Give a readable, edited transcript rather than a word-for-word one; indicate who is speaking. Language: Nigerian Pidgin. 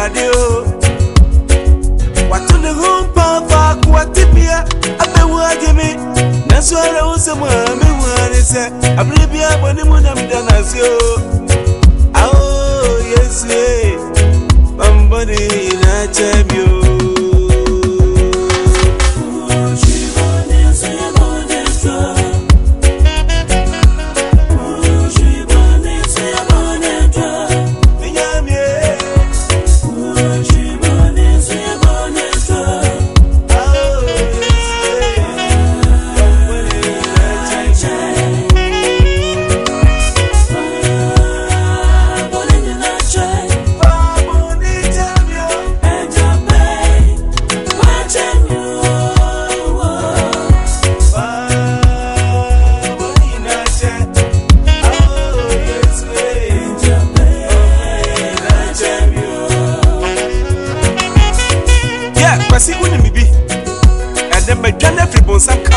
Speaker 1: radio. What on the home park, what tipia, I bet what you mean. That's what I was someone, I said, I believe you when the moon I'm done as you. Oh, yes, somebody in a champion. Some